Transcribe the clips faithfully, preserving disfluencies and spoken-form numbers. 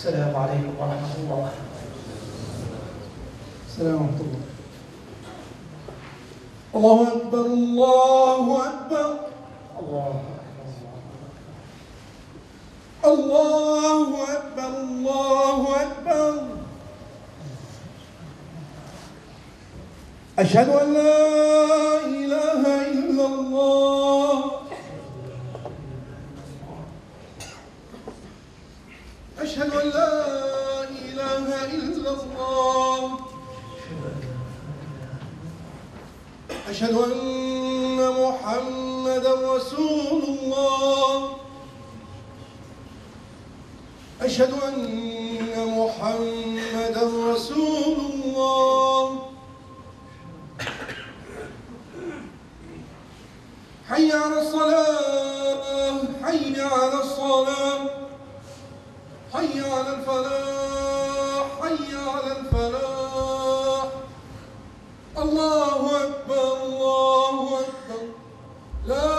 السلام عليكم ورحمة الله. السلام ورحمة الله. الله أكبر الله أكبر الله الله أكبر الله أكبر. أشهد أن لا إله إلا الله. أشهد أن لا إله إلا الله. أشهد أن محمدا رسول الله. أشهد أن محمدا رسول الله. حي على الصلاة حي على الصلاة حي على الفلاح حي على الفلاح. الله أكبر الله أكبر. لا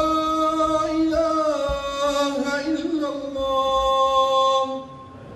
إله إلا الله.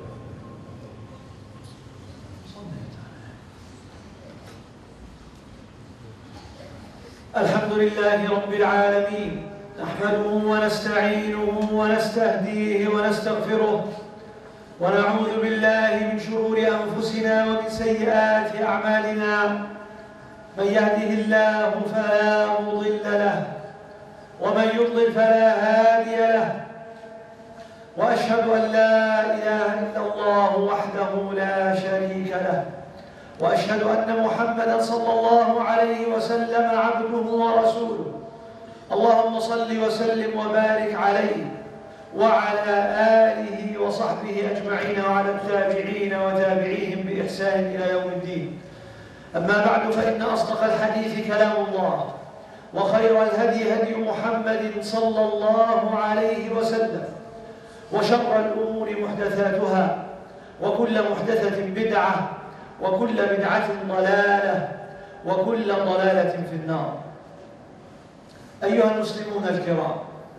الحمد لله رب العالمين، نحمده ونستعينه ونستهديه ونستغفره، ونعوذ بالله من شرور أنفسنا ومن سيئات أعمالنا. من يهده الله فلا مضل له، ومن يضلل فلا هادي له، وأشهد أن لا إله إلا الله وحده لا شريك له، وأشهد أن محمدًا صلى الله عليه وسلم عبده ورسوله. اللهم صل وسلم وبارك عليه وعلى آله وصحبه أجمعين وعلى التابعين وتابعيهم بإحسان إلى يوم الدين. أما بعد، فإن أصدق الحديث كلام الله، وخير الهدي هدي محمد صلى الله عليه وسلم، وشر الأمور محدثاتها، وكل محدثة بدعة، وكل بدعة ضلالة، وكل ضلالة في النار. أيها المسلمون الكرام،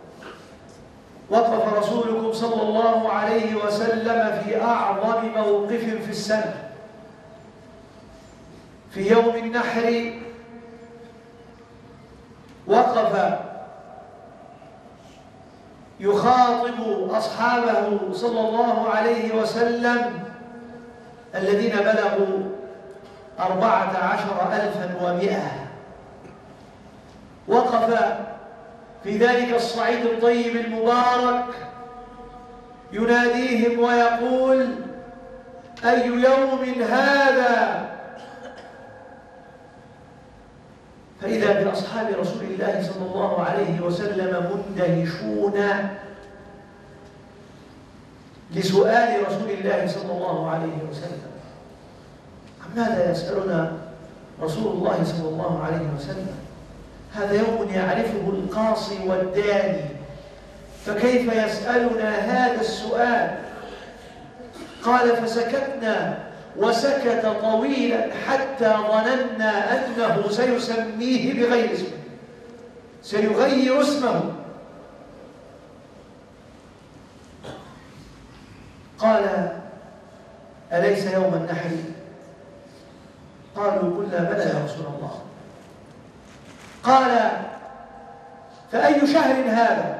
وقف رسولكم صلى الله عليه وسلم في أعظم موقف في السنة، في يوم النحر. وقف يخاطب أصحابه صلى الله عليه وسلم الذين بلغوا أربعة عشر ألفا ومئة. وقف في ذلك الصعيد الطيب المبارك يناديهم ويقول: أي يوم هذا؟ فإذا بأصحاب رسول الله صلى الله عليه وسلم مندهشون لسؤال رسول الله صلى الله عليه وسلم. عن ماذا يسألنا رسول الله صلى الله عليه وسلم؟ هذا يوم يعرفه القاصي والداني، فكيف يسألنا هذا السؤال؟ قال: فسكتنا وسكت طويلا حتى ظننا أنه سيسميه بغير اسمه، سيغير اسمه. قال: أليس يوم النحر؟ قالوا: قلنا بلى يا رسول الله. قال: فأي شهر هذا؟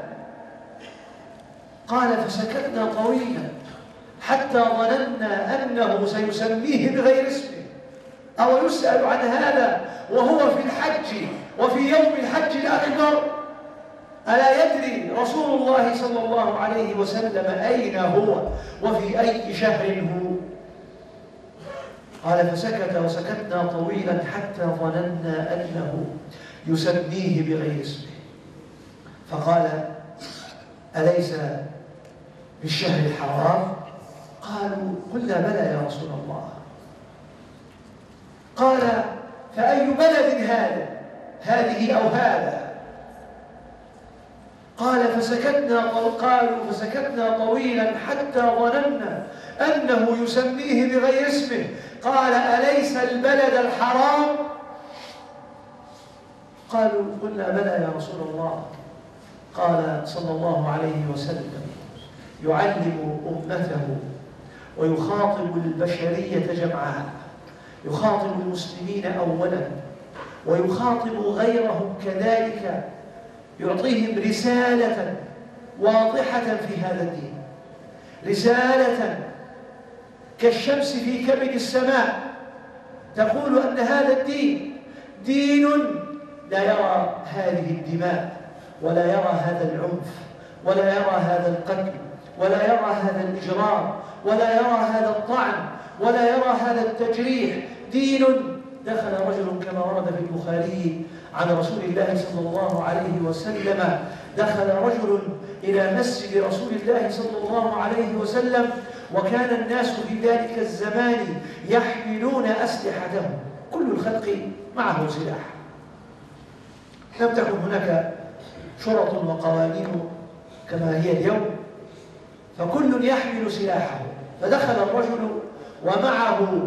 قال: فسكتنا طويلا حتى ظننا أنه سيسميه بغير اسمه. أو يسأل عن هذا وهو في الحج وفي يوم الحج الأكبر؟ ألا يدري رسول الله صلى الله عليه وسلم أين هو وفي أي شهر هو؟ قال: فسكت وسكتنا طويلا حتى ظننا أنه يسميه بغير اسمه. فقال: أليس بالشهر الحرام؟ قالوا: قلنا بلى يا رسول الله. قال: فأي بلد هذا؟ هذه أو هذا؟ قال: فسكتنا قالوا فسكتنا طويلا حتى ظننا أنه يسميه بغير اسمه. قال: أليس البلد الحرام؟ قالوا: قلنا بلى يا رسول الله. قال صلى الله عليه وسلم يعلم أمته ويخاطب البشرية جمعاء، يخاطب المسلمين أولا ويخاطب غيرهم كذلك، يعطيهم رسالة واضحة في هذا الدين، رسالة كالشمس في كبد السماء تقول أن هذا الدين دين لا يرى هذه الدماء، ولا يرى هذا العنف، ولا يرى هذا القتل، ولا يرى هذا الإجرام، ولا يرى هذا الطعن، ولا يرى هذا التجريح. دين دخل رجل كما ورد في البخاري عن رسول الله صلى الله عليه وسلم، دخل رجل إلى مسجد رسول الله صلى الله عليه وسلم وكان الناس في ذلك الزمان يحملون أسلحتهم، كل الخلق معه سلاح، لم تكن هناك شرط وقوانين كما هي اليوم، فكل يحمل سلاحه. فدخل الرجل ومعه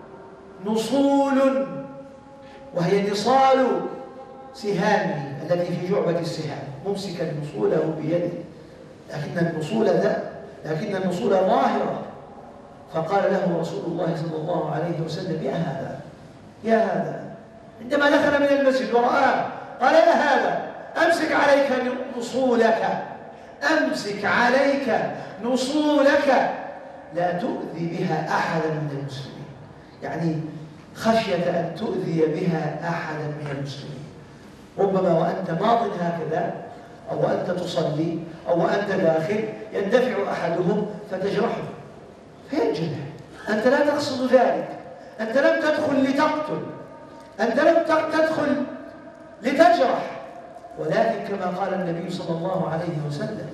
نصول، وهي نصال سهامه التي في جعبة السهام، ممسكا نصوله بيده، لكن النصول ذا لكن النصول ظاهرة. فقال له رسول الله صلى الله عليه وسلم: يا هذا يا هذا، عندما دخل من المسجد ورآه قال: يا هذا، أمسك عليك نصولك، أمسك عليك نصولك، لا تؤذي بها أحدا من المسلمين. يعني خشية أن تؤذي بها أحدا من المسلمين. ربما وأنت ماض هكذا، أو أنت تصلي، أو أنت داخل، يندفع أحدهم فتجرحه فينجرح. أنت لا تقصد ذلك، أنت لم تدخل لتقتل، أنت لم تدخل لتجرح، ولكن كما قال النبي صلى الله عليه وسلم: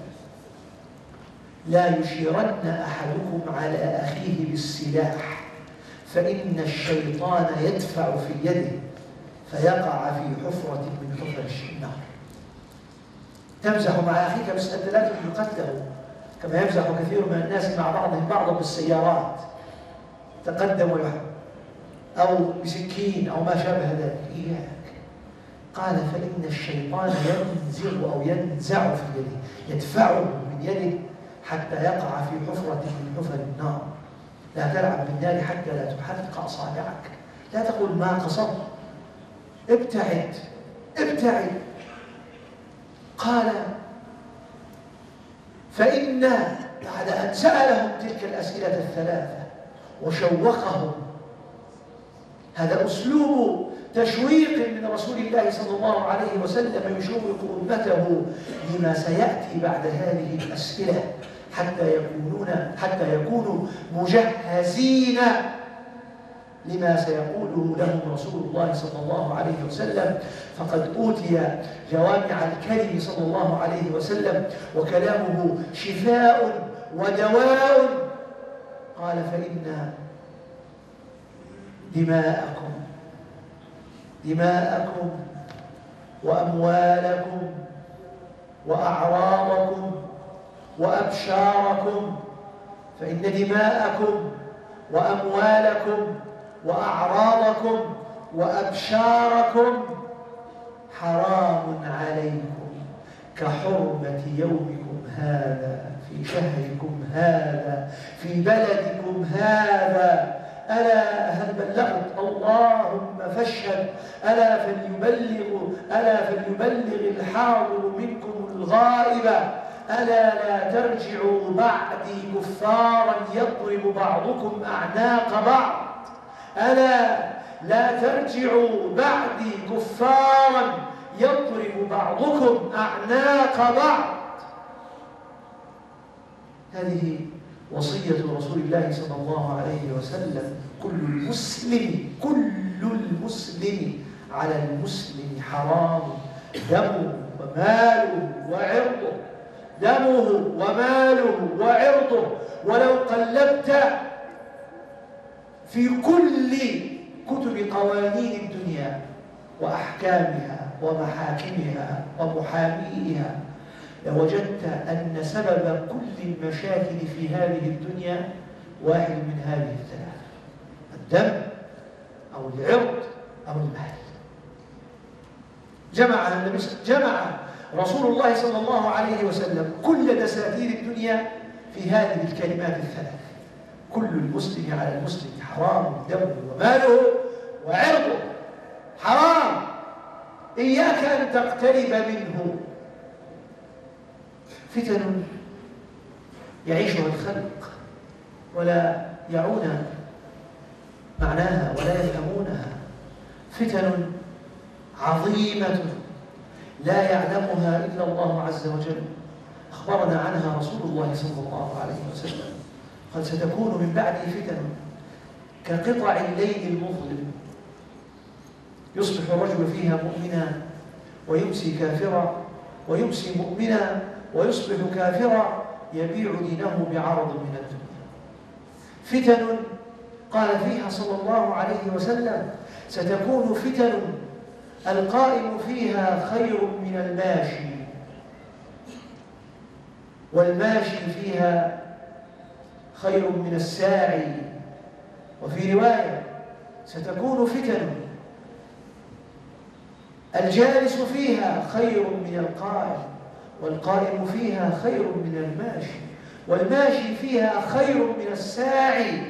لا يشيرن أحدكم على أخيه بالسلاح، فإن الشيطان يدفع في يده فيقع في حفرة من حفر النار. تمزح مع أخيك بس أنت لا تريد قتله، كما يمزح كثير من الناس مع بعضهم بعضا بالسيارات، تقدم ويحب، أو بسكين أو ما شابه ذلك. إياك. قال: فإن الشيطان ينزغ أو ينزع في يده، يدفعه من يده حتى يقع في حفرة من حفر النار. لا تلعب بالنار حتى لا تحرق أصابعك، لا تقول ما قصرت، ابتعد ابتعد. قال: فإن بعد أن سألهم تلك الأسئلة الثلاثة وشوقهم، هذا أسلوب تشويق من رسول الله صلى الله عليه وسلم، يشوق أمته لما سيأتي بعد هذه الأسئلة حتى يكونون حتى يكونوا مجهزين لما سيقوله لهم رسول الله صلى الله عليه وسلم. فقد أوتي جوامع الكلم صلى الله عليه وسلم، وكلامه شفاء ودواء. قال: فإن دماءكم دماءكم وأموالكم وأعراضكم وأبشاركم فإن دماءكم وأموالكم وأعراضكم وأبشاركم حرام عليكم كحرمة يومكم هذا في شهركم هذا في بلدكم هذا. ألا هل بلغت؟ اللهم فاشهد. ألا فليبلغ ألا فليبلغ الحاضر منكم الغائب. ألا لا ترجعوا بعدي كفارا يضرب بعضكم أعناق بعض. ألا لا ترجعوا بعدي كفارا يضرب بعضكم أعناق بعض. هذه وصية رسول الله صلى الله عليه وسلم. كل المسلم كل المسلم على المسلم حرام دمه وماله وعرضه دمه وماله وعرضه. ولو قلبت في كل كتب قوانين الدنيا وأحكامها ومحاكمها ومحاميها لوجدت أن سبب كل المشاكل في هذه الدنيا واحد من هذه الثلاثة: الدم أو العرض أو المال. جمع النبي جمع رسول الله صلى الله عليه وسلم كل دساتير الدنيا في هذه الكلمات الثلاث: كل المسلم على المسلم حرام دمه وماله وعرضه، حرام، إياك أن تقترب منه. فتن يعيشها الخلق ولا يعون معناها ولا يفهمونها، فتن عظيمة لا يعلمها إلا الله عز وجل، أخبرنا عنها رسول الله صلى الله عليه وسلم، قال ستكون من بعدي فتن كقطع الليل المظلم، يصبح الرجل فيها مؤمنا ويمسي كافرا، ويمسي مؤمنا ويصبح كافرا، يبيع دينه بعرض من الدنيا. فتن قال فيها صلى الله عليه وسلم ستكون فتن القائم فيها خير من الماشي، والماشي فيها خير من الساعي. وفي رواية ستكون فتن الجالس فيها خير من القائم، والقائم فيها خير من الماشي، والماشي فيها خير من الساعي.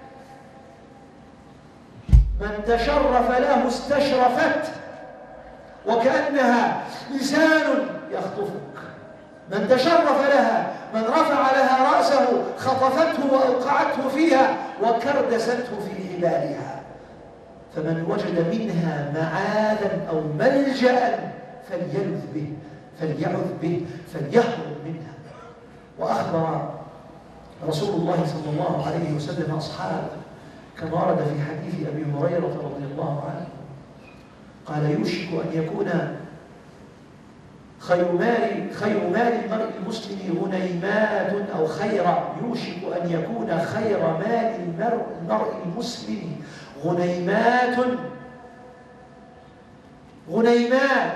من تشرف له استشرفت، وكأنها لسان يخطفك. من تشرف لها، من رفع لها رأسه خطفته وأوقعته فيها وكردسته في حبالها. فمن وجد منها معاذا أو ملجأ فليلذ به، فليعذ به، فليهرب منها. وأخبر رسول الله صلى الله عليه وسلم أصحابه كما ورد في حديث أبي هريرة رضي الله عنه، قال يوشك أن يكون خير مال خير مال المرء المسلم غنيمات، أو خير يوشك أن يكون خير مال المرء, المرء المسلم غنيمات غنيمات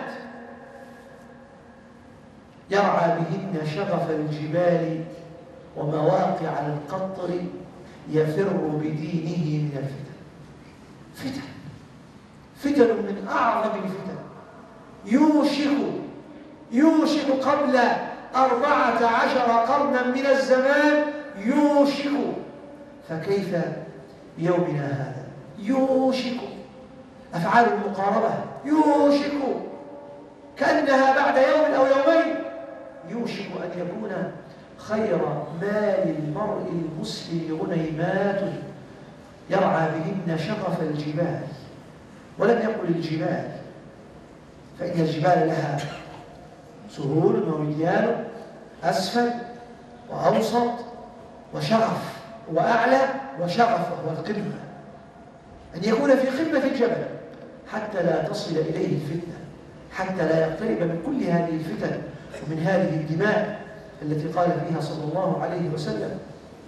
يرعى بهن شغف الجبال ومواقع القطر، يفر بدينه من الفتن. فتن فتن من أعظم الفتن، يوشك يوشك قبل أربعة عشر قرنا من الزمان، يوشك. فكيف بيومنا هذا؟ يوشك. أفعال المقاربة يوشك كأنها بعد يوم أو يومين. يوشك أن يكون خير مال المرء المسلم غنيمات يرعى بهن شغف الجبال. ولم يقل الجبال، فإن الجبال لها سهول ومديان، أسفل وأوسط وشغف وأعلى وشغف، وهو القمة. أن يكون في قمة الجبل حتى لا تصل إليه الفتنة، حتى لا يقترب من كل هذه الفتن ومن هذه الدماء التي قال فيها صلى الله عليه وسلم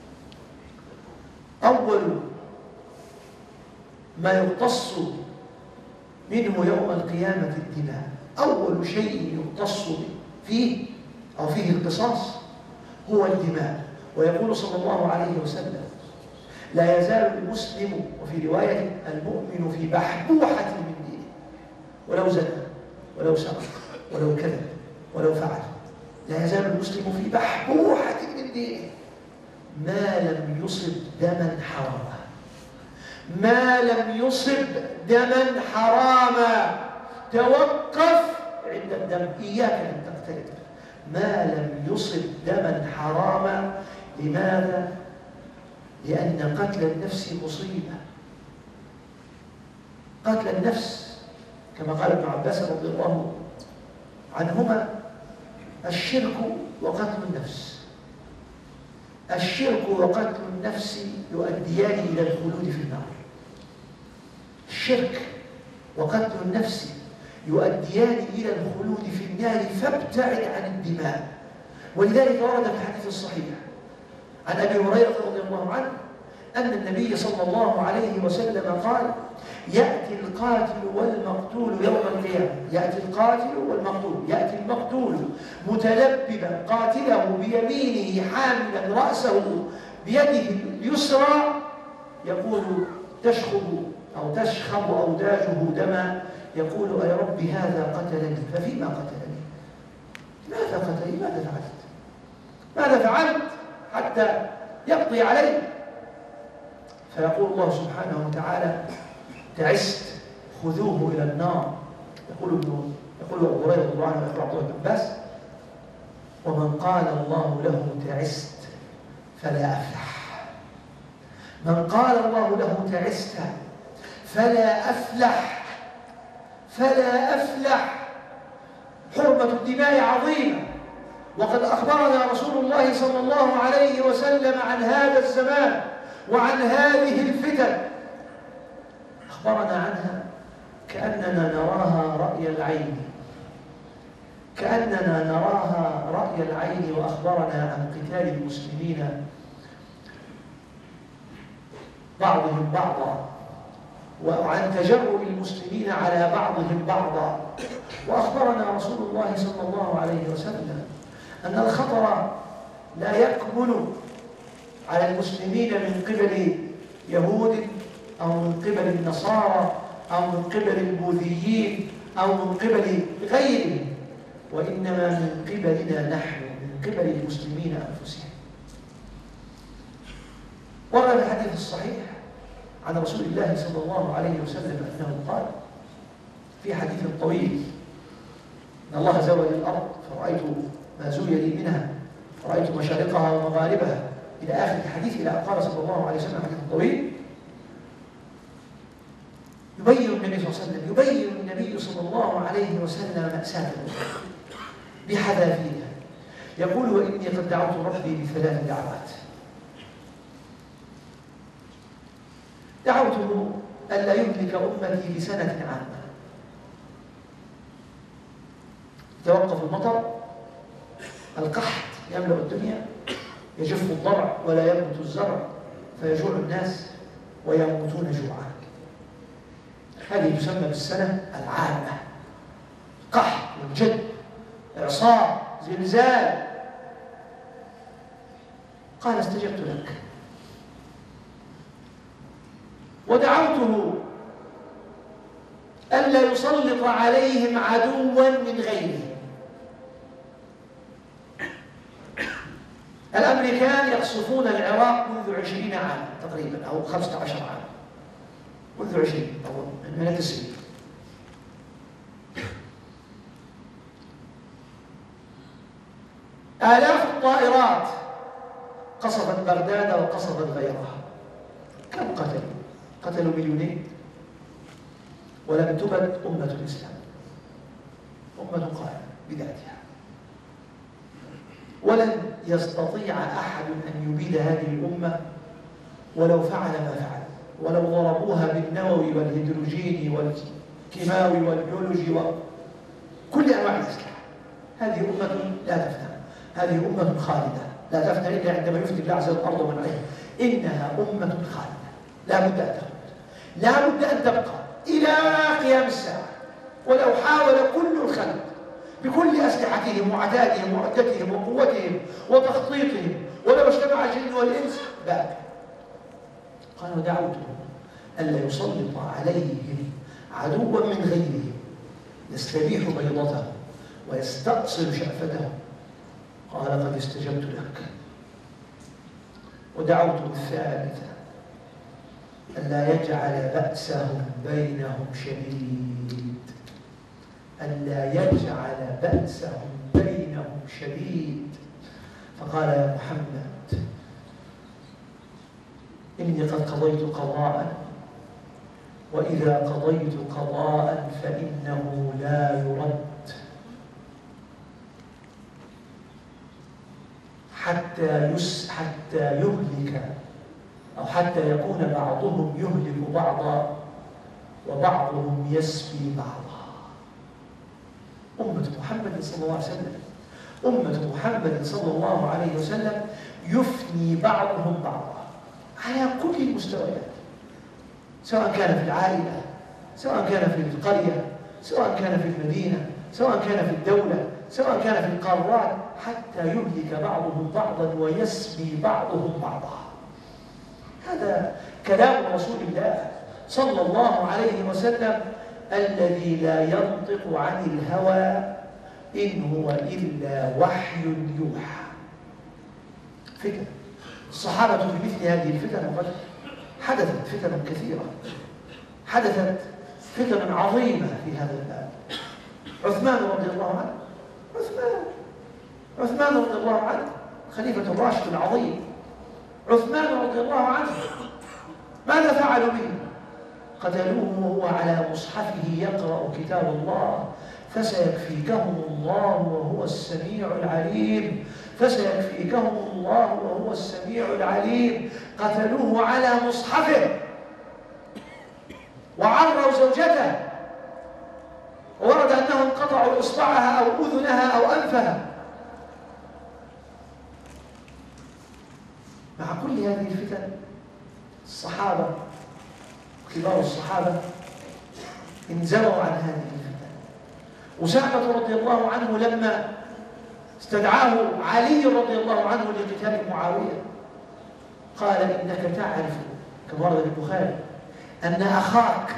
أول ما يقتص منه يوم القيامة الدماء. أول شيء يقتص فيه أو فيه القصاص هو الدماء. ويقول صلى الله عليه وسلم لا يزال المسلم، وفي رواية المؤمن، في بحبوحة من دينه، ولو زنى ولو سرق ولو كذب ولو فعل، لا يزال المسلم في بحبوحة من دينه ما لم يصب دما حراما، ما لم يصب دما حراما. توقف عند الدم، إياك أن تقترب. ما لم يصب دما حراما. لماذا؟ لأن قتل النفس مصيبة. قتل النفس كما قال ابن عباس رضي الله عنهما الشرك وقتل النفس، الشرك وقتل النفس يؤديان إلى الخلود في النار. الشرك وقتل النفس يؤديان إلى الخلود في النار، فابتعد عن الدماء. ولذلك ورد في الحديث الصحيح عن أبي هريرة رضي الله عنه أن النبي صلى الله عليه وسلم قال يأتي القاتل والمقتول يوم القيامة، يأتي القاتل والمقتول، يأتي المقتول متلببا قاتله بيمينه حاملا رأسه بيده اليسرى، يقول تشخب أو تشخب أوداجه دما، يقول يا رب هذا قتلني، ففيما قتلني؟ ماذا قتلني؟ ماذا فعلت؟ ماذا فعلت حتى يقضي علي؟ فيقول الله سبحانه وتعالى: تعست خذوه إلى النار. يقول ابن يقول أبو هريرة رضي الله عنه ويقول عبد الله بن عباس: ومن قال الله له تعست فلا أفلح. من قال الله له تعست فلا أفلح، فلا أفلح. حرمة الدماء عظيمة، وقد أخبرنا رسول الله صلى الله عليه وسلم عن هذا الزمان وعن هذه الفتن. أخبرنا عنها كأننا نراها رأي العين، كأننا نراها رأي العين، وأخبرنا عن قتال المسلمين بعضهم بعضا، وعن تجرؤ المسلمين على بعضهم بعضا. وأخبرنا رسول الله صلى الله عليه وسلم أن الخطر لا يكمن على المسلمين من قبل يهود أو من قبل النصارى أو من قبل البوذيين أو من قبل غيرهم، وإنما من قبلنا نحن، من قبل المسلمين أنفسهم. ورد الحديث الصحيح عن رسول الله صلى الله عليه وسلم أنه قال في حديث طويل: إن الله زوى لي الأرض فرأيت ما زوي لي منها، فرأيت مشارقها ومغاربها، إلى آخر الحديث، إلى أن قال صلى الله عليه وسلم حديث طويل يبين النبي صلى الله عليه وسلم يبين النبي صلى الله عليه وسلم مأساة بحذافيرها. يقول: وإني قد دعوت ربي بثلاث دعوات. دعوته ألا يهلك أمتي بسنة عامة، يتوقف المطر، القحط يملأ الدنيا، يجف الضرع ولا ينبت الزرع، فيجوع الناس ويموتون جوعا. هذه تسمى بالسنة العامة: قحط والجد، إعصار، زلزال. قال: استجبت لك. ودعوته ألا يسلط عليهم عدوا من غيرهم. الأمريكان يقصفون العراق منذ عشرين عاما تقريبا، أو خمسة عشر عاما، منذ عشرين أو من التسعين. آلاف الطائرات قصفت بغداد وقصفت غيرها. كم قتلوا؟ قتلوا مليونين، ولم تبد أمة الإسلام، أمة قائمة بذاتها، ولن يستطيع أحد أن يبيد هذه الأمة ولو فعل ما فعل، ولو ضربوها بالنووي والهيدروجيني والكيماوي والبيولوجي وكل أنواع الأسلحة. هذه أمة لا تفنى، هذه أمة خالدة لا تفنى إلا عندما يفني الله عز وجل الأرض ومن عليها. إنها أمة خالدة لا بد أن تموت، لا بد أن تبقى إلى قيام الساعة، ولو حاول كل الخلق بكل أسلحتهم وعتادهم وعدتهم وقوتهم وتخطيطهم، ولو اجتمع الجن والإنس باق. قال: ودعوته ألا يسلط عليهم عدوا من غيرهم يستبيح بيضته ويستأصل شأفته. قال: قد استجبت لك. ودعوته الثالثة ألا يجعل بأسهم بينهم شديد، ألا يجعل بأسهم بينهم شديد. فقال: يا محمد، إني قد قضيت قضاء، وإذا قضيت قضاء فإنه لا يرد، حتى يس حتى يهلك، أو حتى يكون بعضهم يهلك بعضا وبعضهم يسبي بعضا. أمة محمد صلى الله عليه وسلم أمة محمد صلى الله عليه وسلم يفني بعضهم بعضا على كل المستويات، سواء كان في العائلة، سواء كان في القرية، سواء كان في المدينة، سواء كان في الدولة، سواء كان في القارات، حتى يهلك بعضهم بعضا ويسبي بعضهم بعضا. هذا كلام رسول الله صلى الله عليه وسلم الذي لا ينطق عن الهوى إن هو إلا وحي يوحى. فتن الصحابة في مثل هذه الفتن وقد حدثت فتن كثيرة، حدثت فتن عظيمة في هذا الباب. عثمان رضي الله عنه، عثمان عثمان رضي الله عنه خليفة الراشد العظيم، عثمان رضي الله عنه ماذا فعلوا به؟ قتلوه وهو على مصحفه يقرأ كتاب الله، فسيكفيكهم الله وهو السميع العليم، فسيكفيكهم الله وهو السميع العليم. قتلوه على مصحفه وعروا زوجته، وورد أنهم قطعوا إصبعها أو أذنها أو أنفها. مع كل هذه الفتن الصحابة كبار الصحابة انزلوا عن هذه الفتن. أسامة رضي الله عنه لما استدعاه علي رضي الله عنه لقتال معاوية قال إنك تعرف كما ورد في البخاري أن أخاك،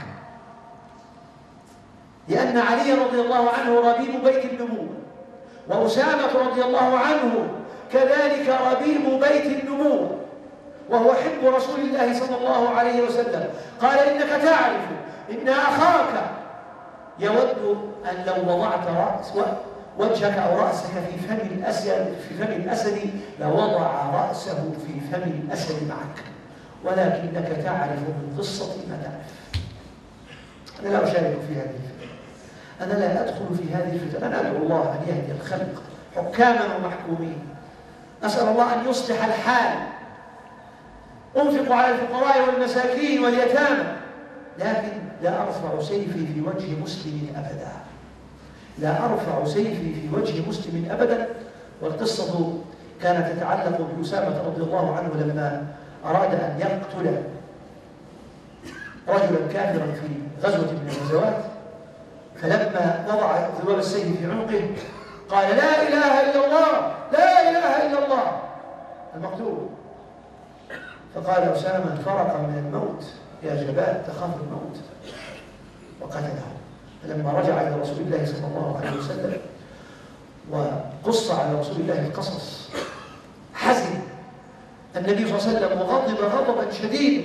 لأن علي رضي الله عنه ربيب بيت النبوة، وأسامة رضي الله عنه كذلك ربيب بيت النبوة، وهو حب رسول الله صلى الله عليه وسلم. قال إنك تعرف إن أخاك يود أن لو وضعت رأس وجهك أو رأسك في فم الأسد في فم الأسد لوضع رأسه في فم الأسد معك، ولكنك تعرف من قصة ما تعرف. أنا لا أشارك في هذه الفتن، أنا لا أدخل في هذه الفتن، أنا أدعو الله أن يهدي الخلق حكاما ومحكومين، أسأل الله أن يصلح الحال، أنفق على الفقراء والمساكين واليتامى، لكن لا أرفع سيفي في وجه مسلم أبدا، لا أرفع سيفي في وجه مسلم أبدا. والقصة كانت تتعلق بأسامة رضي الله عنه لما أراد أن يقتل رجلا كافرا في غزوة من الغزوات، فلما وضع ذباب السيف في عنقه قال لا إله إلا الله، لا إله إلا الله المقتول. فقال أسامة فرق من الموت يا جبال، تخاف الموت، وقتله. فلما رجع إلى رسول الله صلى الله عليه وسلم وقص على رسول الله القصص حزن النبي صلى الله عليه وسلم وغضب غضبا شديدا،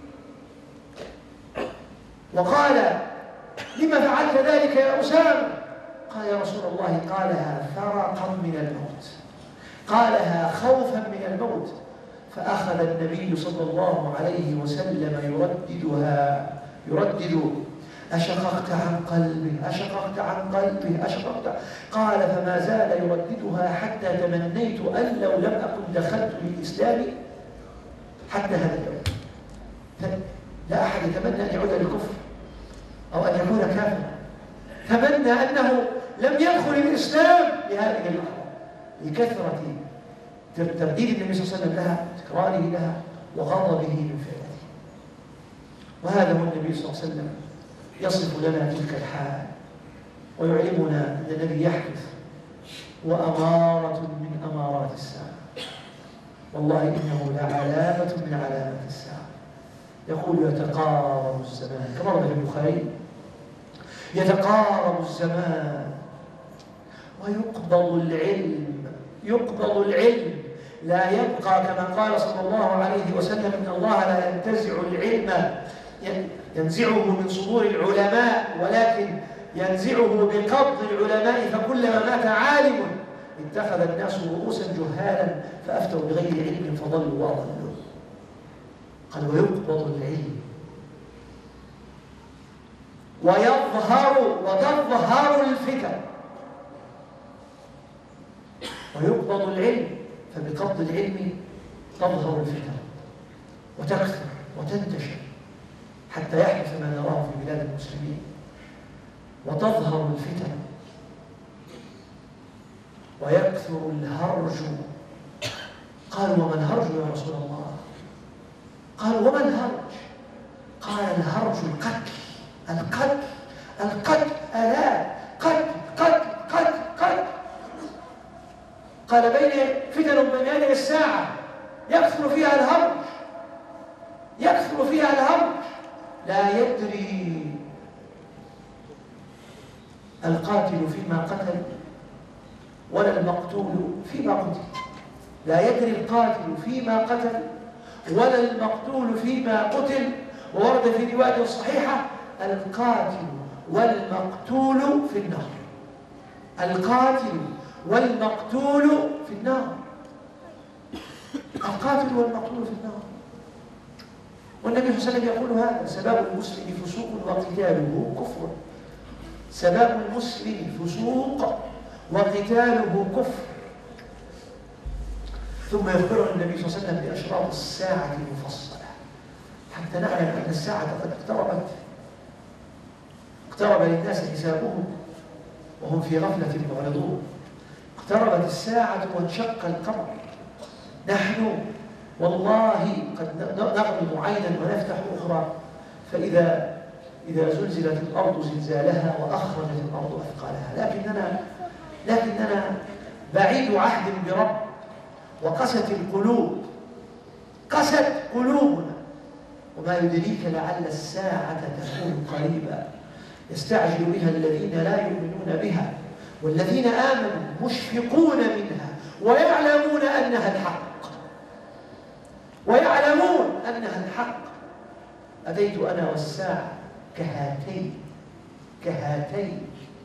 وقال لما فعلت ذلك يا أسامة؟ قال يا رسول الله قالها فرقا من الموت، قالها خوفا من الموت. فأخذ النبي صلى الله عليه وسلم يرددها يردد أشققت عن قلبه، أشققت عن قلبه، أشققت. قال فما زال يرددها حتى تمنيت أن لو لم أكن دخلت للإسلام حتى هذا اليوم. لا أحد يتمنى أن يعود للكفر أو أن يكون كافرا، تمنى أنه لم يدخل الإسلام لهذه اللحظة، لكثرة ترديد النبي صلى الله عليه وسلم لها، تكراره لها، وغضبه من فعلته. وهذا هو النبي صلى الله عليه وسلم يصف لنا تلك الحال ويعلمنا أن الذي يحدث وأمارة من أمارات الساعة، والله إنه لعلامة من علامات الساعة. يقول يتقارب الزمان كما ورد في البخاري، يتقارب الزمان ويقبض العلم، يقبض العلم لا يبقى، كما قال صلى الله عليه وسلم إن الله لا ينتزع العلم ينزعه من صدور العلماء ولكن ينزعه بقبض العلماء، فكلما مات عالم اتخذ الناس رؤوسا جهالا فأفتوا بغير علم فضلوا وأضلوا. قال ويقبض العلم ويظهر وتظهر الفتن. ويقبض العلم، فبقبض العلم تظهر الفتن وتكثر وتنتشر حتى يحدث ما نراه في بلاد المسلمين، وتظهر الفتن ويكثر الهرج. قالوا وما الهرج يا رسول الله؟ قالوا وما الهرج؟ قال الهرج القتل، القتل القتل ألا قتل قتل قتل قتل. قال بين فتن بين يدي الساعة يكثر فيها الهرج، يكثر فيها الهرج، لا يدري القاتل فيما قتل ولا المقتول فيما قتل، لا يدري القاتل فيما قتل ولا المقتول فيما قتل. وورد في رواية صحيحة: القاتل والمقتول في النار. القاتل والمقتول في النار. القاتل والمقتول في النار. والنبي صلى الله عليه وسلم يقول هذا: سباب المسلم فسوق وقتاله كفر. سباب المسلم فسوق وقتاله كفر. ثم يخبرنا النبي صلى الله عليه وسلم بأشراط الساعة المفصلة حتى نعلم أن الساعة قد اقتربت. اقترب للناس حسابهم وهم في غفلة معرضون. اقتربت الساعة وانشق القمر. نحن والله قد نغمض عينا ونفتح أخرى فإذا إذا زلزلت الأرض زلزالها وأخرجت الأرض أثقالها. لكننا لكننا بعيد عهد برب، وقست القلوب، قست قلوبنا. وما يدريك لعل الساعة تكون قريبا يستعجل بها الذين لا يؤمنون بها، والذين آمنوا مشفقون منها ويعلمون أنها الحق ويعلمون أنها الحق. أتيت أنا والساعة كهاتين كهاتين.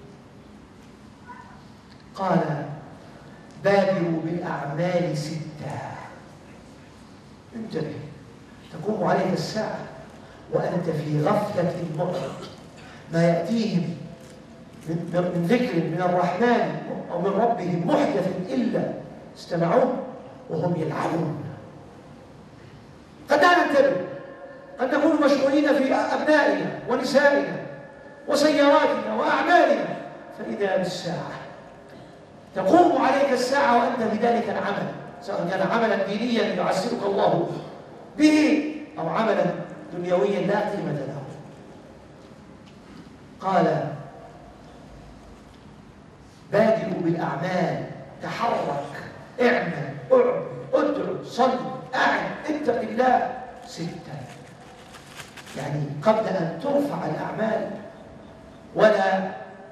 قال: بادروا بالأعمال ستا. انتبه، تقوم عليك الساعة وأنت في غفلة معرض. ما يأتيهم من ذكر من الرحمن أو من ربهم محدث إلا استمعوه وهم يلعبون. قد لا ننتبه، قد نكون مشغولين في أبنائنا ونسائنا وسياراتنا وأعمالنا، فإذا بالساعة تقوم عليك الساعة وأنت في ذلك العمل، سواء كان عملا دينيا يعسرك الله به أو عملا دنيويا لا قيمة له. قال: بادروا بالأعمال، تحرك، اعمل، اعمل، ادعو، صل، أعن، اتق الله. ستة، يعني قبل أن ترفع الأعمال ولا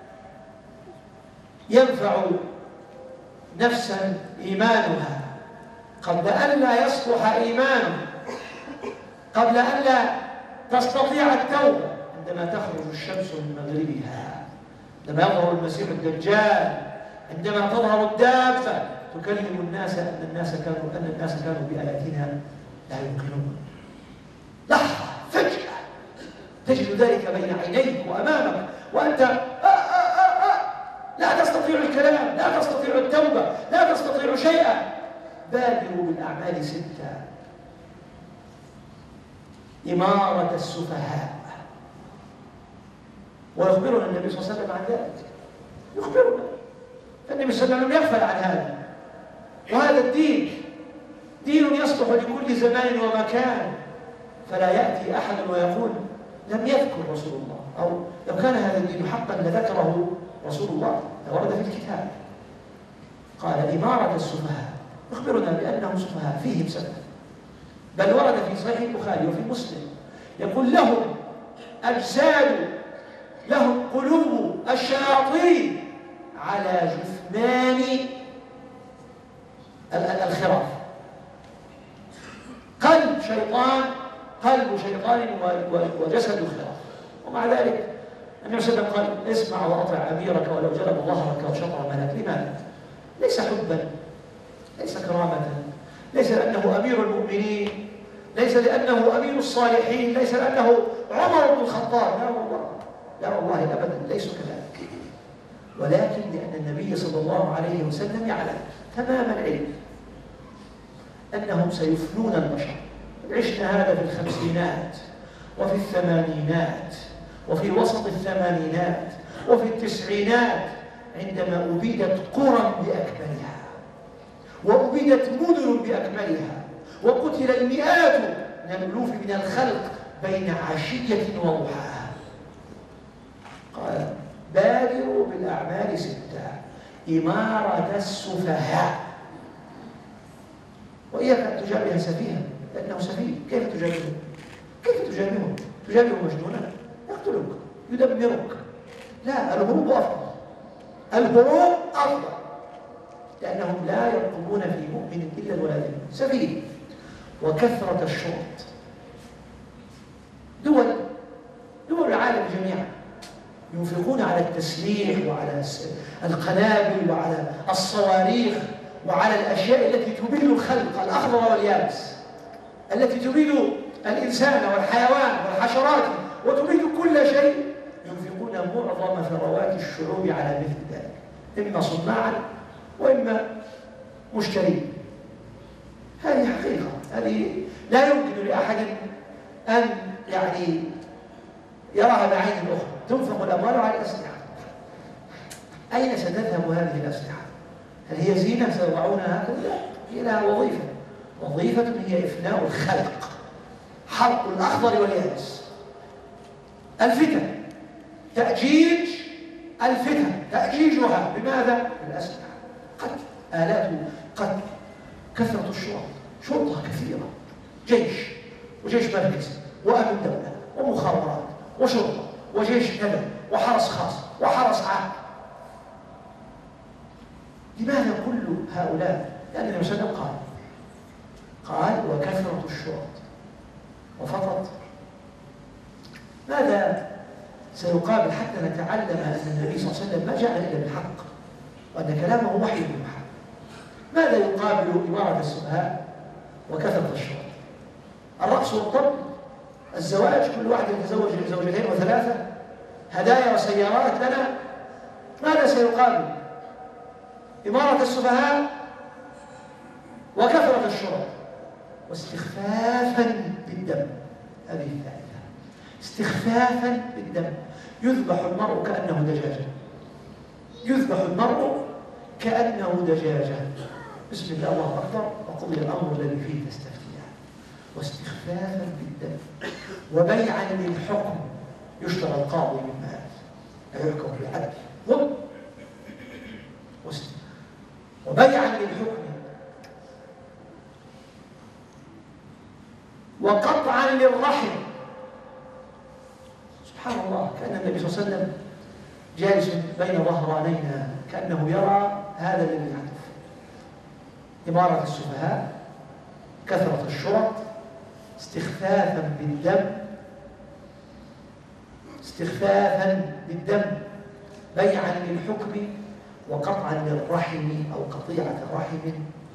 ينفع نفسا إيمانها، قبل أن لا يصلح إيمانها، قبل أن لا تستطيع التوبة، عندما تخرج الشمس من مغربها، عندما يظهر المسيح الدجال، عندما تظهر الدابة تكلم الناس أن الناس كانوا أن الناس كانوا بآياتنا لا يوقنون. لحظة، فجأة تجد ذلك بين عينيك وأمامك وأنت آآ آآ آآ لا تستطيع الكلام، لا تستطيع التوبة، لا تستطيع شيئا. بادروا بالأعمال ستة: إمارة السفهاء. ويخبرنا النبي صلى الله عليه وسلم عن ذلك، يخبرنا. فالنبي صلى الله عليه وسلم يغفل عن هذا. وهذا الدين دين يصلح لكل زمان ومكان، فلا يأتي أحد ويقول لم يذكر رسول الله، أو لو كان هذا الدين حقا لذكره رسول الله لورد في الكتاب. قال: إمارة السفهاء، يخبرنا بأنهم سفهاء فيهم سفه. بل ورد في صحيح البخاري وفي مسلم يقول: لهم أجساد، لهم قلوب الشياطين على جثمان الخراف. قلب شيطان، قلب شيطان وجسد خراف. ومع ذلك النبي صلى الله عليه وسلم قال: اسمع وأطع أميرك ولو جلب ظهرك وشطر ملك. لماذا؟ ليس حبا، ليس كرامة، ليس لأنه أمير المؤمنين، ليس لأنه أمير الصالحين، ليس لأنه عمر بن الخطاب، لا والله، لا والله أبدا، ليس كذلك. ولكن لأن النبي صلى الله عليه وسلم يعلم تمام العلم أنهم سيفنون البشر. عشنا هذا في الخمسينات وفي الثمانينات وفي وسط الثمانينات وفي التسعينات، عندما أبيدت قرى بأكملها وأبيدت مدن بأكملها وقتل المئات من الألوف من الخلق بين عشية وضحاها. قال: بادروا بالأعمال ستة: إمارة السفهاء. وإياك أن تجابه سفيها، لأنه سفيه. كيف تجابهه؟ كيف تجابهه؟ تجابهه مجنونا يقتلك، يدمرك. لا، الهروب أفضل، الهروب أفضل، لأنهم لا يرقبون في مؤمن إلا الولاء. سفيه. وكثرة الشرط. دول دول العالم جميعا ينفقون على التسليح وعلى القنابل وعلى الصواريخ وعلى الأشياء التي تبيد الخلق الأخضر واليابس، التي تبيد الإنسان والحيوان والحشرات وتبيد كل شيء. ينفقون معظم ثروات الشعوب على مثل ذلك، إما صناعا وإما مشترين. هذه حقيقة، هذه لا يمكن لأحد أن يعني يراها بعين أخرى. تنفق الأموال على الأسلحة. أين ستذهب هذه الأسلحة؟ هل هي زينة سيضعونها هكذا؟ لا، هي لها وظيفة. وظيفة هي إفناء الخلق، حرق الأخضر واليابس. الفتن، تأجيج الفتن، تأجيجها بماذا؟ بالأسلحة. قتل، آلات قتل، كثرة الشرط، شرطة كثيرة، جيش وجيش مركزي وأمن دولة ومخابرات وشرطة وجيش كذا وحرس خاص وحرس عام. لماذا كل هؤلاء؟ لأن النبي صلى الله عليه وسلم قال قال وكثرة الشرط وفقط. ماذا سيقابل حتى نتعلم أن النبي صلى الله عليه وسلم ما جاء إلا بالحق وأن كلامه وحي بالحق؟ ماذا يقابل إمارة السفهاء وكثرة الشرط؟ الرقص والطبل، الزواج، كل واحد يتزوج زوجتين وثلاثة، هدايا وسيارات لنا. ماذا سيقابل؟ إمارة السفهاء وكثرة الشرط واستخفافا بالدم. هذه الثالثة، استخفافا بالدم. يذبح المرء كأنه دجاجة، يذبح المرء كأنه دجاجة. بسم الله الله أكبر وقضي الأمر الذي فيه تستفتيان. واستخفافا بالدم وبيعا للحكم. يشترى القاضي من مال يحكم بالعدل وبيعا للحكم وقطعا للرحم. سبحان الله، كأن النبي صلى الله عليه وسلم جالس بين ظهرانينا كأنه يرى هذا الذي يحدث. إمارة السفهاء، كثرة الشرط، استخفافا بالدم، استخفافا بالدم، بيعا للحكم وقطعا للرحم أو قطيعة رحم،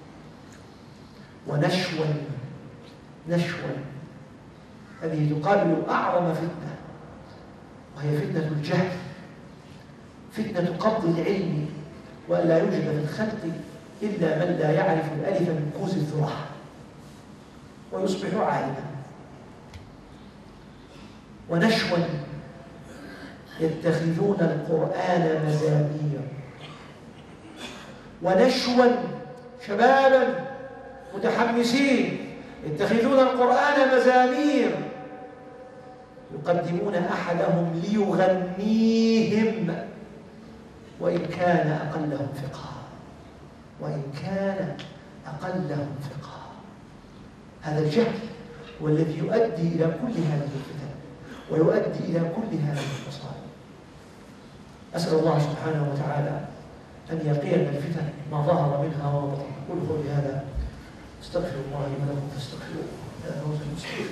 ونشوا نشوا. هذه تقابل أعظم فتنة وهي فتنة الجهل، فتنة قبض العلم وأن لا يوجد في الخلق إلا من لا يعرف الألف من كوز الذرة ويصبح عالما. ونشوا يتخذون القرآن مزامير. ونشوا شبابا متحمسين يتخذون القرآن مزامير، يقدمون أحدهم ليغنيهم وإن كان أقلهم فقها، وإن كان أقلهم فقها. هذا الجهل هو الذي يؤدي إلى كل هذه الفتن ويؤدي إلى كل هذه المصائب. أسأل الله سبحانه وتعالى أن يقينا الفتن ما ظهر منها وما بطن. قل قولي هذا استغفر الله لي ولكم فاستغفروه يا فوز المستغفرين.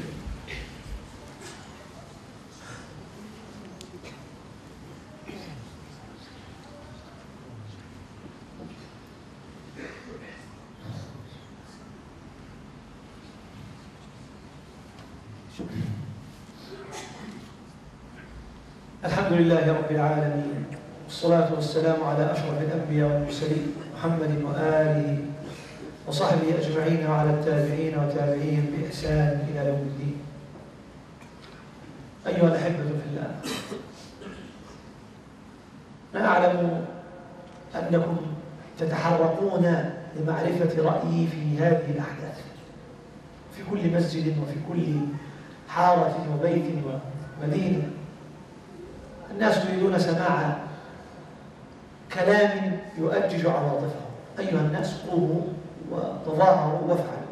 الحمد لله رب العالمين، والصلاة والسلام على أشرف الأنبياء والمرسلين محمد وآله وصحبه أجمعين وعلى التابعين وتابعين بإحسان إلى يوم الدين. أيها الأحبة في الله، أنا أعلم أنكم تتحرقون لمعرفة رأيي في هذه الأحداث في كل مسجد وفي كل حارة وبيت ومدينة. الناس يريدون سماع كلام يؤجج عواطفهم. أيها الناس، قوموا وتظاهروا وافعلوا.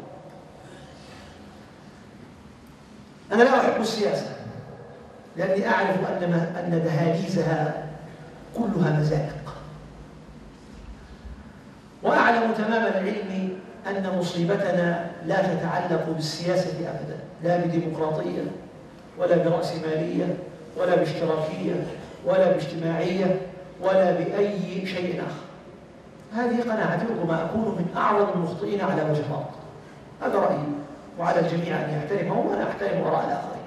أنا لا أحب السياسة لأني أعرف أن أن دهاليزها كلها مزائق، وأعلم تمام العلم أن مصيبتنا لا تتعلق بالسياسة أبدا، لا بديمقراطية ولا برأسمالية ولا باشتراكية ولا باجتماعية ولا بأي شيء آخر. هذه قناعتي، ربما أكون من أعظم المخطئين على وجه الأرض. هذا رأيي، وعلى الجميع أن يحترمه، وأنا أحترم آراء الآخرين.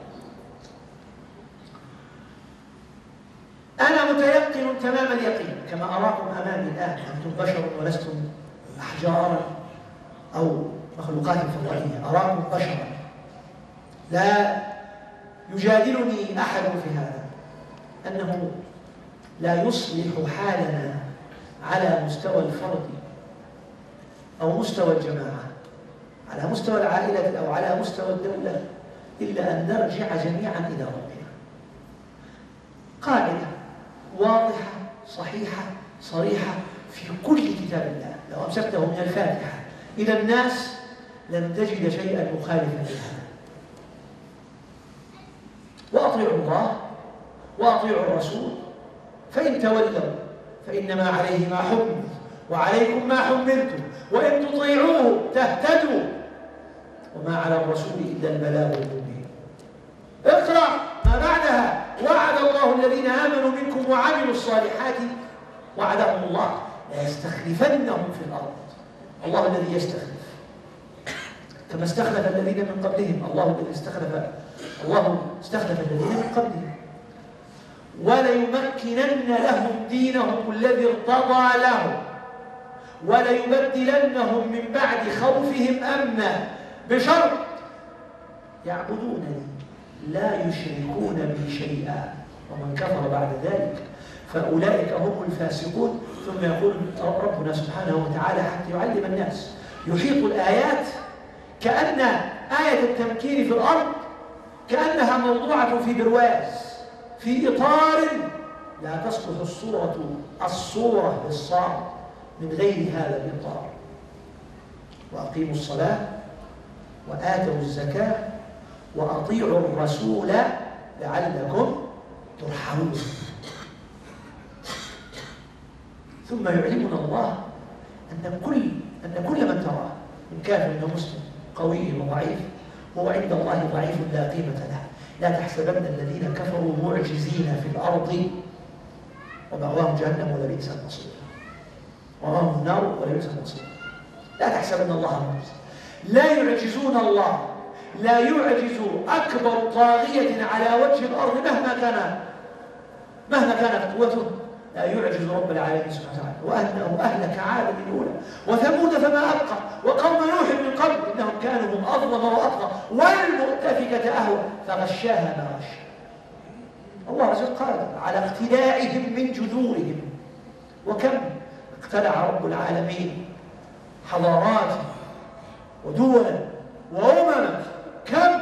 أنا متيقن تمام اليقين كما أراكم أمامي الآن، أنتم بشر ولستم أحجارا أو مخلوقات فضائية، أراكم بشرا لا يجادلني أحد في هذا، أنه لا يصلح حالنا على مستوى الفرد أو مستوى الجماعة، على مستوى العائلة أو على مستوى الدولة، إلا أن نرجع جميعا إلى ربنا. قاعدة واضحة صحيحة صريحة في كل كتاب الله، لو أمسكته من الفاتحة إلى الناس لن تجد شيئا مخالفا لهذا. وأطيعوا الله وأطيعوا الرسول، فإن تولوا فإنما عليه ما حمل وعليكم ما حملتم وإن تطيعوه تهتدوا وما على الرسول إلا البلاغ المبين. اقرأ ما بعدها: وعد الله الذين آمنوا منكم وعملوا الصالحات وعدهم الله ليستخلفنهم في الأرض. الله الذي يستخلف، كما استخلف الذين من قبلهم. الله الذي استخلف الله استخلف الذين من قبلهم. وليمكنن لهم دينهم الذي ارتضى لهم وليبدلنهم من بعد خوفهم أمنا بشرط يعبدونني لا يشركون بي شيئا ومن كفر بعد ذلك فأولئك هم الفاسقون. ثم يقول ربنا سبحانه وتعالى حتى يعلم الناس، يحيط الآيات كأن آية التمكين في الأرض كأنها موضوعة في برواز في إطار لا تصلح الصورة الصورة بالصاد من غير هذا الإطار. وأقيموا الصلاة وآتوا الزكاة وأطيعوا الرسول لعلكم ترحمون. ثم يعلمنا الله أن كل أن كل من تراه من كافر ومسلم قوي وضعيف هو عند الله ضعيف لا قيمة له. لا تحسبن الذين كفروا معجزين في الأرض ومأواهم جهنم ولبئس المصير. ومأواهم النار ولبئس المصير. لا تحسبن الله معجز، لا يعجزون الله، لا يعجز أكبر طاغية على وجه الأرض مهما كان مهما كانت قوته، لا يعجز رب العالمين سبحانه وتعالى. وأنه أهلك عادا الأولى وثمود فما أبقى وقوم نوح من قبل إنهم كانوا هم أظلم وأطغى والمؤتفكة أهوى فغشاها ما غشا. الله عز وجل قادر على اقتلاعهم من جذورهم. وكم اقتلع رب العالمين حضارات ودولا وأمما، كم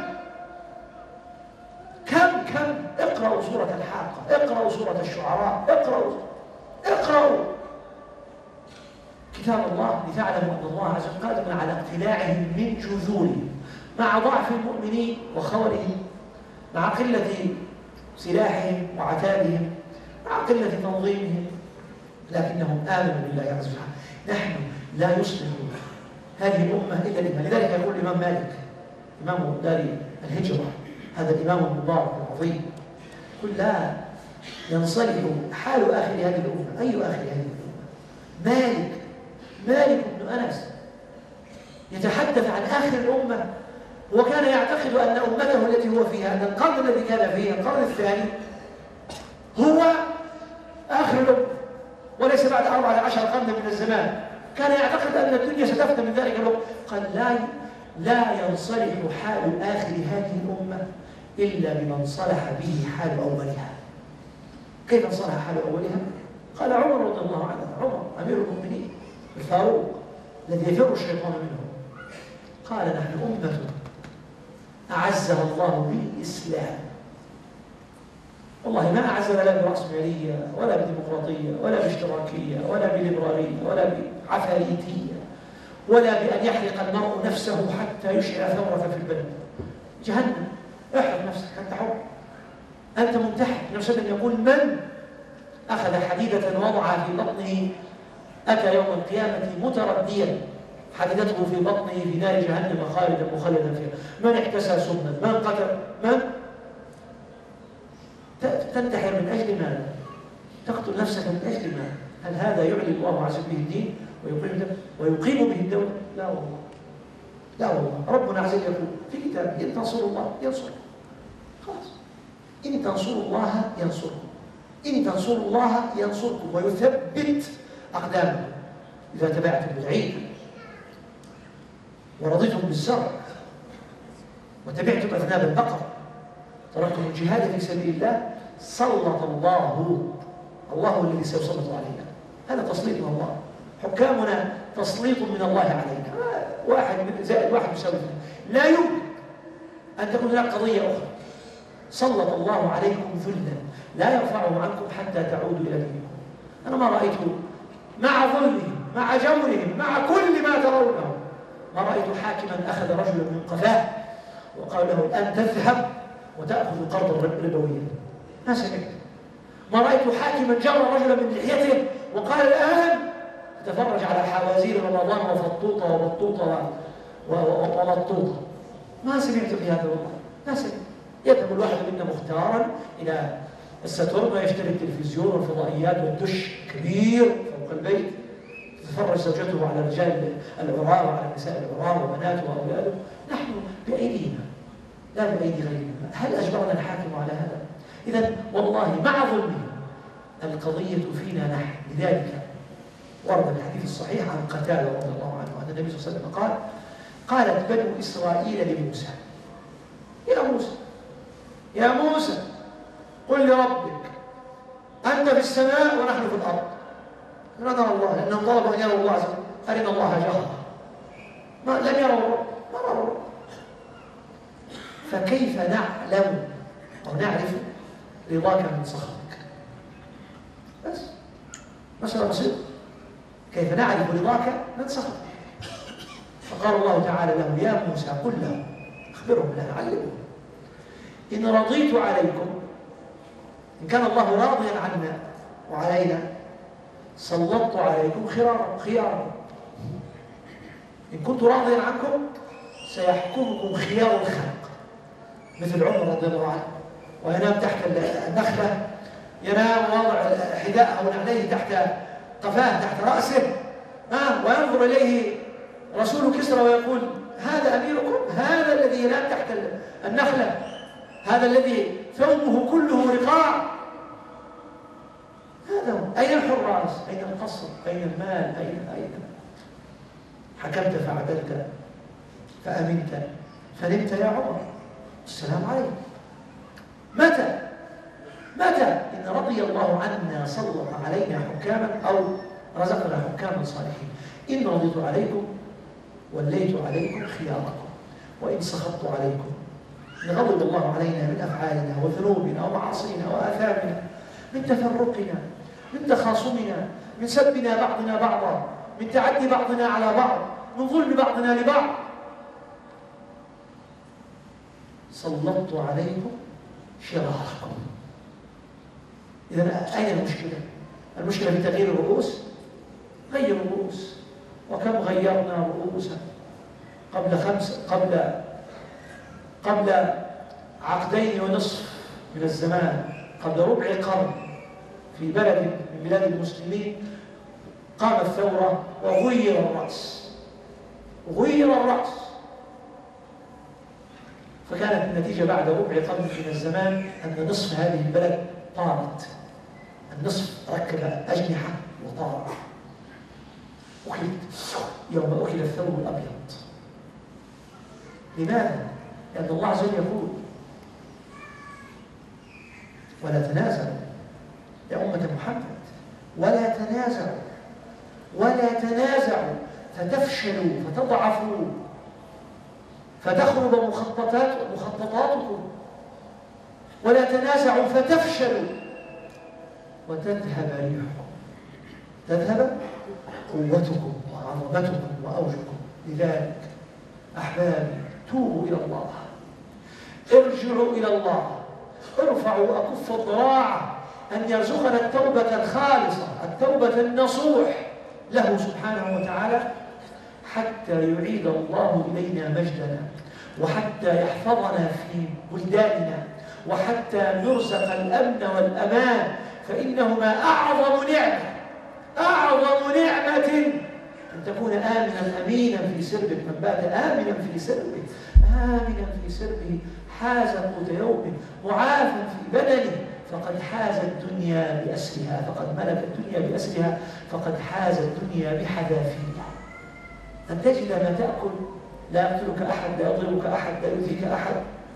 كم كم اقرأوا سورة الحاقة، اقرأوا سورة الشعراء، اقرأوا اقرأوا كتاب الله لتعلموا أن الله عز وجل قادر على اقتلاعهم من جذورهم مع ضعف المؤمنين وخورهم، مع قلة سلاحهم وعتادهم، مع قلة تنظيمهم، لكنهم آمنوا بالله عز وجل. نحن لا يصلح هذه الأمة إلا الإيمان. لذلك يقول الإمام مالك إمام دار الهجرة، هذا الإمام المبارك العظيم، يقول لا ينصلح حال آخر هذه الأمة. أي آخر هذه الأمة؟ مالك مالك بن أنس يتحدث عن آخر الأمة، وكان يعتقد أن أمته التي هو فيها، أن القرن الذي كان فيه القرن الثاني هو آخر الأمة وليس بعد أربعة عشر قرن من الزمان. كان يعتقد أن الدنيا ستفنى من ذلك الوقت. قال لا لا ينصلح حال آخر هذه الأمة إلا بمن صلح به حال أولها. كيف انصلح حال أولها؟ قال عمر رضي الله عنه، عمر أمير المؤمنين الفاروق الذي يفر الشيطان منه، قال نحن أمة أعزها الله بالإسلام. والله ما أعزنا لا برأسمالية ولا بديمقراطية ولا باشتراكية ولا بليبرالية ولا بعفاريتية ولا بأن يحرق المرء نفسه حتى يشعل ثورة في البلد. جهنم، احرق نفسك أنت حر، أنت ممتحن. النبي صلى الله عليه وسلم يقول من أخذ حديدة وضعها في بطنه أتى يوم القيامة مترديا حددته في بطنه في نار جهنم خالدا مخلدا فيها. من احتسى سما، من قتل، من تنتحر من أجل ماذا؟ تقتل نفسك من أجل ماذا؟ هل هذا يعلي الله عز وجل به الدين ويقيم ويقيم به الدولة؟ لا والله، لا والله. ربنا عز وجل يقول في كتابه إن تنصروا الله ينصركم. خلاص، إن تنصروا الله ينصركم، إن تنصروا الله ينصركم ويثبت أقدامكم إذا تبعتم بالعيد ورضيتم بالزرع وتبعتم أذناب البقر تركتم الجهاد في سبيل الله سلط الله، الله الذي سيسلط علينا. هذا تسليط من الله. حكامنا تسليط من الله علينا. واحد زائد واحد يساوي اثنين. لا يمكن أن تكون هناك قضية أخرى. سلط الله عليكم ذلا لا يرفعه عنكم حتى تعودوا إلى دينكم. أنا ما رأيت مع ظلمهم مع جورهم مع كل ما ترونه، ما رأيت حاكما أخذ رجلا من قفاه وقال له الآن تذهب وتأخذ قرضا ربويا. ما سمعت. ما رأيت حاكما جر رجلا من لحيته وقال الآن تفرج على حوازير رمضان وفطوطة وبطوطة ومطوطة. ما سمعت بهذا والله، ما سمعت. يذهب الواحد منا مختارا إلى الساتورن ويشتري التلفزيون والفضائيات والدش كبير فوق البيت، تتفرج زوجته على رجال العراة وعلى نساء العراة وبناته وأولاده. نحن بأيدينا لا بأيدي غيرنا. هل أجبرنا الحاكم على هذا؟ إذن والله مع ظلمهم القضية فينا نحن. لذلك ورد الحديث الصحيح عن قتادة رضي الله عنه أن النبي صلى الله عليه وسلم قال قالت بنو إسرائيل لموسى يا موسى يا موسى قل لربك أنت في السماء ونحن في الأرض لا نرى الله، لأنهم طلبوا أن يروا الله عز وجل. أرنا الله جهرا، ما لم يروا الرب، ما رأوا الرب. فكيف نعلم أو نعرف رضاك من سخطك؟ بس مسألة بسيطة. كيف نعرف رضاك من سخطك؟ فقال الله تعالى له يا موسى قل له أخبرهم لا علمهم إن رضيت عليكم، إن كان الله راضيا عنا وعلينا سلطت عليكم خياركم. إن كنت راضيا عنكم سيحكمكم خيار الخلق، مثل عمر رضي الله عنه وينام تحت النخلة، ينام وضع حذاءه ونعليه تحت قفاه تحت رأسه، آه وينظر إليه رسول كسرى ويقول هذا أميركم، هذا الذي ينام تحت النخلة، هذا الذي ثوبه كله رقاع، هذا هو. أين الحراس؟ أين القصر؟ أين المال؟ أين أين حكمت فعدلت فأمنت فنمت يا عمر، السلام عليكم. متى؟ متى؟ إن رضي الله عنا سلط علينا حكاما أو رزقنا حكاما صالحين. إن رضيت عليكم وليت عليكم خياركم، وإن سخطت عليكم إن غضب الله علينا من أفعالنا وذنوبنا ومعاصينا وآثامنا، من تفرقنا، من تخاصمنا، من سبنا بعضنا بعضا، من تعدي بعضنا على بعض، من ظلم بعضنا لبعض، سلطت عليكم شراركم. إذن أين المشكلة؟ المشكلة في تغيير الرؤوس؟ غير الرؤوس. وكم غيرنا رؤوسا قبل خمس قبل قبل عقدين ونصف من الزمان، قبل ربع قرن، في بلد من بلاد المسلمين قامت ثورة وغير الرأس، غير الرأس. فكانت النتيجة بعد ربع قرن من الزمان أن نصف هذه البلد طارت، النصف ركب أجنحة وطار. أكلت يوم أكل الثوب الأبيض. لماذا؟ لأن الله عز وجل يقول ولا تنازعوا يا أمة محمد، ولا تنازعوا ولا تنازعوا فتفشلوا فتضعفوا فتخرب مخططات مخططاتكم، ولا تنازعوا فتفشلوا وتذهب ريحكم، تذهب قوتكم وعظمتكم وأوجكم. لذلك أحبابي توبوا إلى الله، ارجعوا إلى الله، ارفعوا أكف الضراعة أن يرزقنا التوبة الخالصة، التوبة النصوح له سبحانه وتعالى، حتى يعيد الله إلينا مجدنا، وحتى يحفظنا في بلداننا، وحتى نرزق الأمن والأمان، فإنهما أعظم نعمة، أعظم نعمة أن تكون آمنا أمينا في سربك. من بات آمنا في سربه، آمنا في سربه حاز قوت يومه، معافى في بدنه، فقد حاز الدنيا بأسرها، فقد ملك الدنيا بأسرها، فقد حاز الدنيا بحذافيرها. أن تجد ما تأكل، لا يقتلك أحد، لا يضربك أحد، لا يؤذيك أحد،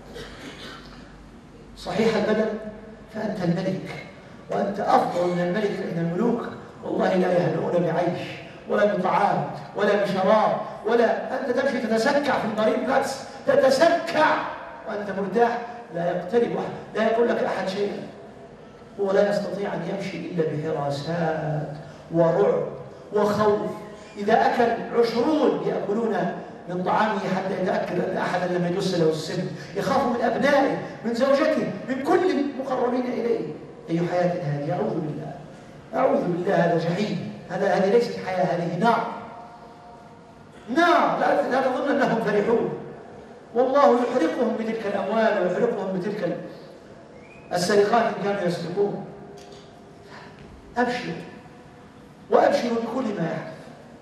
صحيح البدن، فأنت الملك، وأنت أفضل من الملك. فإن الملوك والله لا يهنؤون بعيش ولا بطعام ولا بشراب، ولا أنت تمشي تتسكع في المريض بس، تتسكع وأنت مرتاح، لا يقترب أحد، لا يقول لك أحد شيئا. هو لا يستطيع أن يمشي إلا بحراسات ورعب وخوف. إذا أكل عشرون يأكلون من طعامه حتى يتأكد أن أحدا لم يدس له السم، يخاف من أبنائه، من زوجته، من كل المقربين إليه. أي حياة هذه؟ أعوذ بالله، أعوذ بالله، هذا جحيم، هذا هذه ليست حياة، هذه نار، نار. لا لا تظن أنهم فرحون، والله يحرقهم بتلك الأموال ويحرقهم بتلك السرقات إن كانوا يسرقون. أبشروا وأبشروا بكل ما يحدث،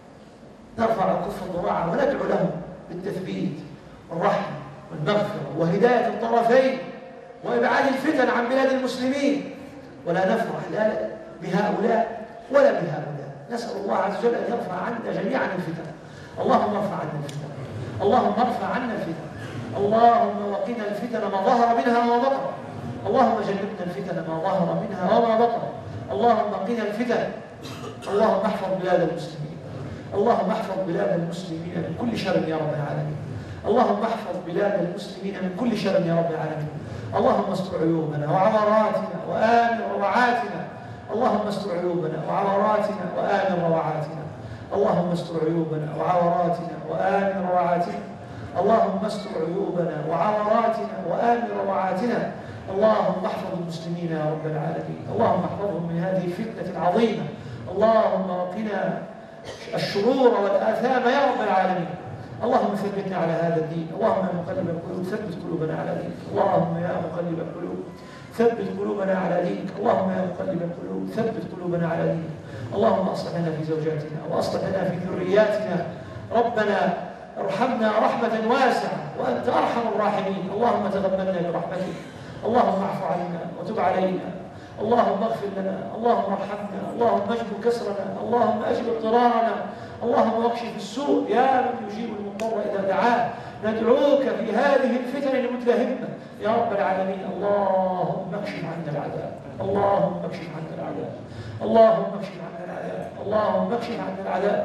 نرفع الكف الضراعة وندعو لهم بالتثبيت والرحمة والمغفرة وهداية الطرفين وإبعاد الفتن عن بلاد المسلمين، ولا نفرح لا بهؤلاء ولا بهؤلاء. نسأل الله عز وجل أن يرفع عنا جميعا الفتن. اللهم ارفع عنا الفتن، اللهم ارفع عنا الفتن، اللهم وقنا الفتن ما ظهر منها وما بطن، اللهم جنبنا الفتن ما ظهر منها وما بطن، اللهم قنا الفتن، اللهم احفظ بلاد المسلمين، اللهم احفظ بلاد المسلمين من كل شر يا رب العالمين، اللهم احفظ بلاد المسلمين من كل شر يا رب العالمين. اللهم استر عيوبنا وعوراتنا وآمن روعاتنا، اللهم استر عيوبنا وعوراتنا وآمن روعاتنا، اللهم استر عيوبنا وعوراتنا وآمن روعاتنا، اللهم استر عيوبنا وعوراتنا وآمن روعاتنا، اللهم احفظ المسلمين يا رب العالمين، اللهم احفظهم من هذه الفتنة العظيمة، اللهم وقنا الشرور والآثام يا رب العالمين. اللهم ثبتنا على هذا الدين، اللهم يا مقلب القلوب ثبت قلوبنا على دينك، اللهم يا مقلب القلوب ثبت قلوبنا على دينك، اللهم يا مقلب القلوب ثبت قلوبنا على دينك. اللهم اصلح لنا في زوجاتنا واصلح لنا في ذرياتنا، ربنا ارحمنا رحمة واسعة وأنت أرحم الراحمين. اللهم تغمدنا برحمتك، اللهم اعف عنا وتب علينا، اللهم اغفر لنا، اللهم ارحمنا، اللهم اجبر كسرنا، اللهم اجب اضطرارنا، اللهم واكشف السوء يا من يجيب المضطر إذا دعاه. ندعوك في هذه الفتن المتلهمة يا رب العالمين. اللهم اكشف عنا العذاب، اللهم اكشف عنا العذاب، اللهم اكشف عنا العذاب، اللهم اكشف عنا العذاب.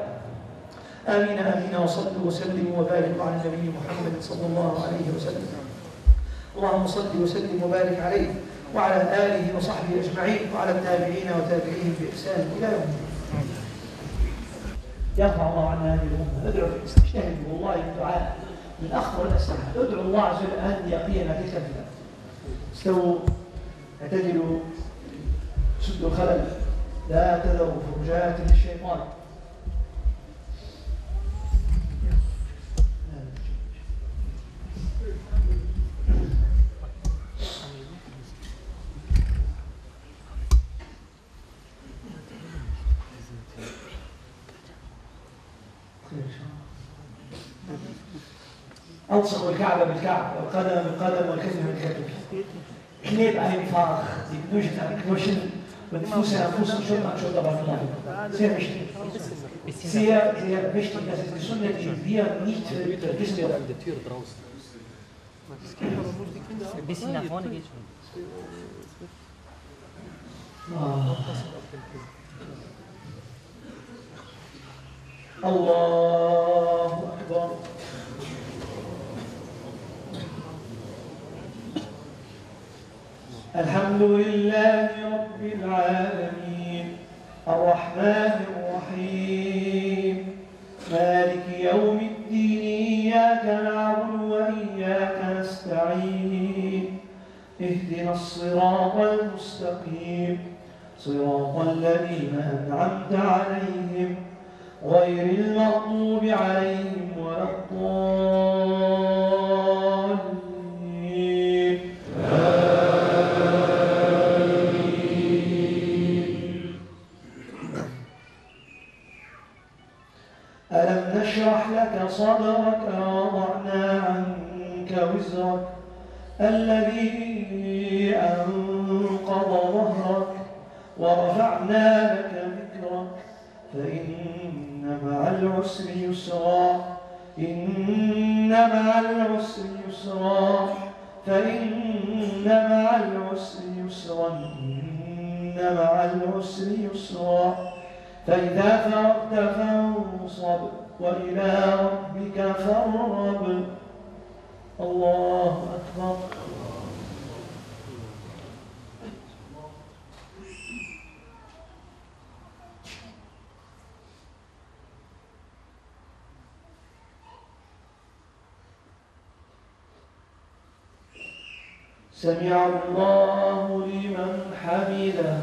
آمين آمين. وصلوا وسلموا وباركوا على النبي محمد صلى الله عليه وسلم. اللهم صل وسلم وبارك عليه وعلى آله وصحبه أجمعين وعلى التابعين وتابعيهم بإحسان إلى يوم الدين. يرفع الله عنا هذه الأمة. ادعو في الاستجابة والله الدعاء من أخطر الأسلحة. ادعو الله عز وجل أن يقينا تلك الفتن. استووا، اعتدلوا، سدوا الخلل، لا تذروا فرجات للشيطان. ألصقوا الكعبة بالكعبة والقدم بالقدم والكتف بالكتف. كنيب أهل فارغ يكنوش يكنوش ونفوس أنفسهم شو ما شو طبعا الله. سير مشتي. سير سير مشتي بس السنة دي nicht vergessen. Ein bisschen nach vorne geht schon. الله أكبر. الحمد لله رب العالمين الرحمن الرحيم مالك يوم الدين إياك نعبد وإياك نستعين اهدنا الصراط المستقيم صراط الذين أنعمت عليهم غير المغضوب عليهم ولا الضالين. ألم نشرح لك صدرك ووضعنا عنك وزرك الذي أنقض ظهرك ورفعنا لك ذكرك فإن مع العسر يسرا إن مع العسر يسرا فإن مع العسر يسرا إن مع العسر يسرا فإذا فرغت فانصب وإلى ربك فارغب. الله أكبر. سمع الله لمن حمده.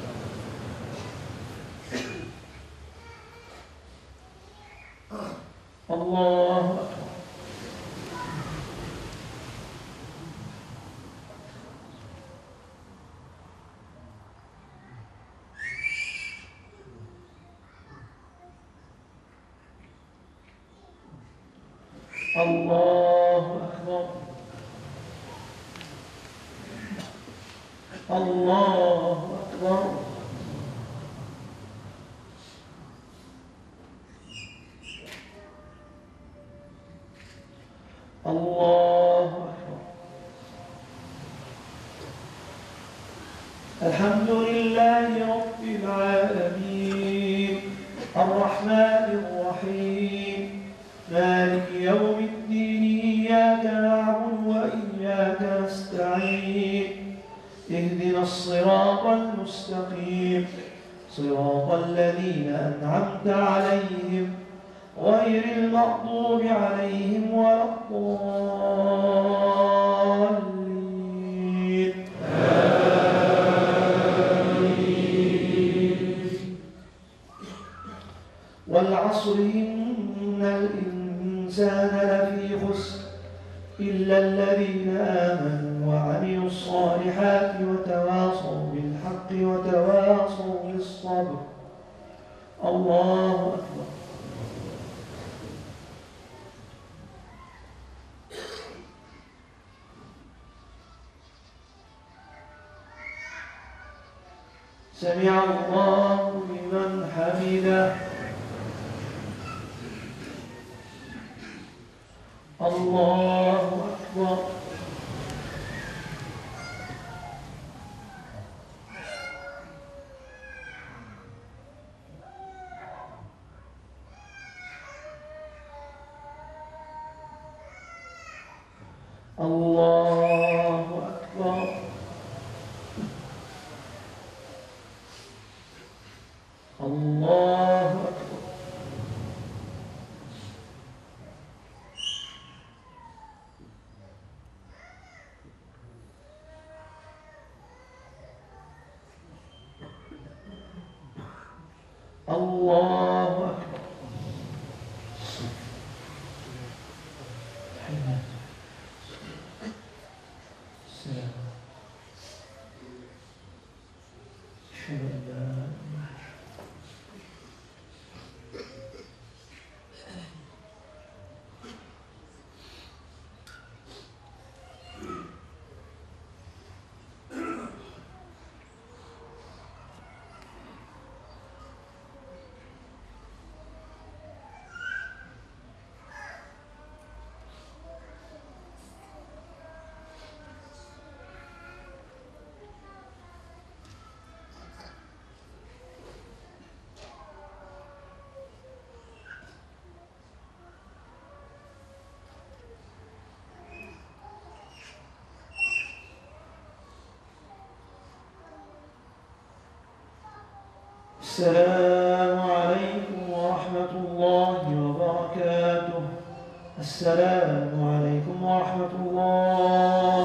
الله أكبر. الله أكبر. الله أكبر. الله أكبر. الحمد لله رب العالمين الرحمن الرحيم مالك يوم الدين إياك نعبد وإياك نستعين اهدنا الصراط المستقيم صراط الذين أنعمت عليهم غير المغضوب عليهم ولا الضالين. والعصر إن الإنسان لفي خسر إلا الذين آمنوا وعملوا الصالحات وتواصوا بالحق وتواصوا بالصبر. الله أكبر. سمع الله لمن حمده. الله أكبر. الله أكبر. الله أكبر. الله أكبر. السلام. أشهد أن لا السلام عليكم ورحمة الله وبركاته. السلام عليكم ورحمة الله.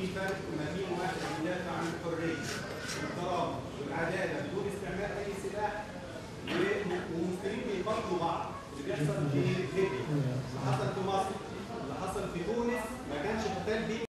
فرق ما بين واحد بيدافع عن الحريه والكرامه والعداله بدون استعمال اي سلاح ومسلمين بيقاتلوا بعض. اللي بيحصل في ليبيا، اللي حصل في مصر، اللي حصل في تونس ما كانش قتال بين